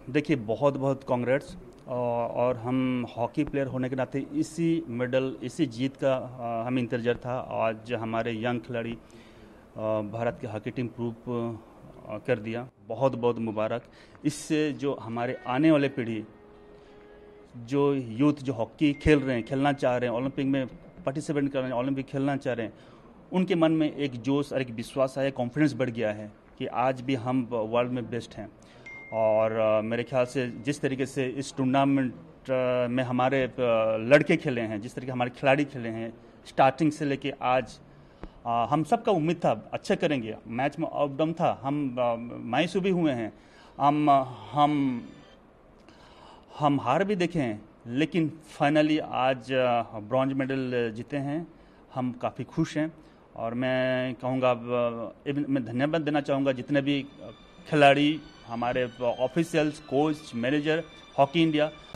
देखिए, बहुत बहुत कांग्रेट्स। और हम हॉकी प्लेयर होने के नाते इसी मेडल, इसी जीत का हमें इंतज़ार था। आज हमारे यंग खिलाड़ी भारत की हॉकी टीम प्रूव कर दिया। बहुत बहुत मुबारक। इससे जो हमारे आने वाले पीढ़ी, जो यूथ जो हॉकी खेल रहे हैं, खेलना चाह रहे हैं, ओलंपिक में पार्टिसिपेट कर रहे हैं, ओलंपिक खेलना चाह रहे हैं, उनके मन में एक जोश और एक विश्वास आया, कॉन्फिडेंस बढ़ गया है कि आज भी हम वर्ल्ड में बेस्ट हैं। और मेरे ख्याल से जिस तरीके से इस टूर्नामेंट में हमारे लड़के खेले हैं, जिस तरीके हमारे खिलाड़ी खेले हैं, स्टार्टिंग से लेके आज, हम सबका उम्मीद था अच्छे करेंगे। मैच में अप डाउन था, हम मायूस भी हुए हैं, हम हम हम हार भी देखे हैं, लेकिन फाइनली आज ब्रॉन्ज मेडल जीते हैं। हम काफ़ी खुश हैं। और मैं कहूँगा, मैं धन्यवाद देना चाहूँगा जितने भी खिलाड़ी, हमारे officials, coach, manager, hockey India,